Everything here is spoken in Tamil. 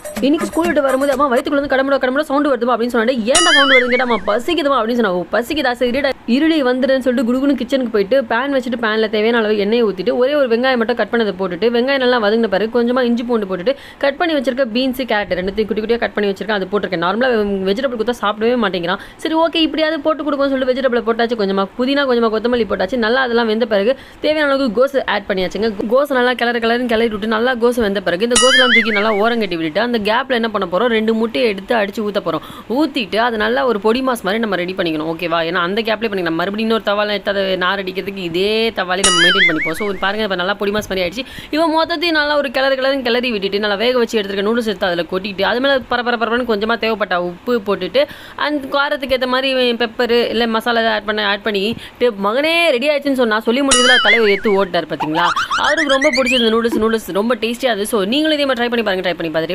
இன்னைக்கு ஸ்கூல் விட்டு வரும்போது அம்மா வயிற்றுக்குள்ள கடமுட சவுண்ட் வருதுமா அப்படின்னு சொன்னாங்க. ஏன்டா சவுண்ட் வருதுன்னு கேட்டா பசிக்குதுமா அப்படின்னு சொன்னாங்க. பசிக்குதா சரி இருடி வந்துடுன்னு சொல்லிட்டு குடுகுன்னு கிச்சனுக்கு போயிட்டு பேன் வச்சுட்டு பேனில் தேவையான அளவு எண்ணெயை ஊற்றிட்டு ஒரே ஒரு வெங்காயம் மட்டும் கட் பண்ணதை போட்டுட்டு வெங்காயம் நல்லா வதங்கின பிறகு கொஞ்சமாக இஞ்சி பூண்டு போட்டுட்டு கட் பண்ணி வச்சிருக்க பீன்ஸ் கேரட் ரெண்டுத்தையும் குட்டி குட்டியாக கட் பண்ணி வச்சிருக்கேன். அது போட்டிருக்கேன். நார்மலாக வெஜிடபிள் கொடுத்தா சாப்பிடவே மாட்டேங்கிறான். சரி ஓகே இப்படியாவது போட்டு கொடுக்கும்னு சொல்லிட்டு வெஜிடபிள் போட்டாச்சு. கொஞ்சமாக புதினா கொஞ்சமாக கொத்தமல்லி போட்டாச்சு. நல்லா அதெல்லாம் வெந்த பிறகு தேவையான அளவுக்கு கோஸ் ஆட் பண்ணியாச்சுங்க. கோஸ் நல்லா கிளறி விட்டு நல்லா கோஸ் வெந்த பிறகு இந்த கோஸ்லாம் தூக்கி நல்லா ஓரம் கட்டி விட்டுட்டு அந்த கேப்பில் என்ன பண்ண போகிறோம் 2 முட்டையை எடுத்து அடிச்சு ஊற்ற போகிறோம். ஊற்றிட்டு அது நல்லா ஒரு பொடி மாஸ் மாதிரி நம்ம ரெடி பண்ணிக்கணும். ஓகேவா? ஏன்னா அந்த கேப்லேயே பண்ணிக்கலாம். மறுபடியும் இன்னொரு தவாலை எடுத்து அதை நார் அடிக்கிறதுக்கு இதே தவாலே நம்ம மெயின்டைன் பண்ணிப்போம். ஸோ பாருங்கள் இப்போ நல்லா பொடி மாஸ் மாதிரி ஆயிடுச்சு. இவன் மொத்தத்தையும் நல்லா ஒரு கிளறி விட்டுட்டு நல்லா வேக வச்சு எடுத்துருக்க நூடுல்ஸ் எடுத்து அதில் கொட்டிட்டு அது மேலே பரபரன்னு கொஞ்சமாக தேவைப்பட்ட உப்பு போட்டுட்டு அந்த காரத்துக்கு ஏற்ற மாதிரி பெப்பர் இல்லை மசாலா ஆட் பண்ணி மகனே ரெடி ஆயிடுச்சுன்னு சொன்னால் சொல்லி முடியுதுல தலைவர் எடுத்து ஓட்டார் பார்த்தீங்களா. அவருக்கு ரொம்ப பிடிச்சது நூடுல்ஸ் ரொம்ப டேஸ்டியாக அது. ஸோ நீங்களும் இதே மாதிரி ட்ரை பண்ணி பார்த்துட்டு